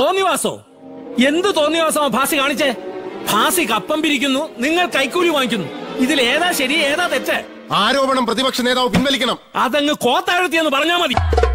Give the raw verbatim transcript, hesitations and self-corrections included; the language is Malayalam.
തോന്നിവാസോ? എന്ത് തോന്നിവാസമോ ഭാസി കാണിച്ചേ? ഭാസി കപ്പം പിരിക്കുന്നു, നിങ്ങൾ കൈക്കൂലി വാങ്ങിക്കുന്നു. ഇതിൽ ഏതാ ശരി, ഏതാ തെറ്റ്? ആരോപണം പ്രതിപക്ഷ നേതാവ് പിൻവലിക്കണം. അതങ്ങ് കോത്താഴ്ത്തിയെന്ന് പറഞ്ഞാൽ മതി.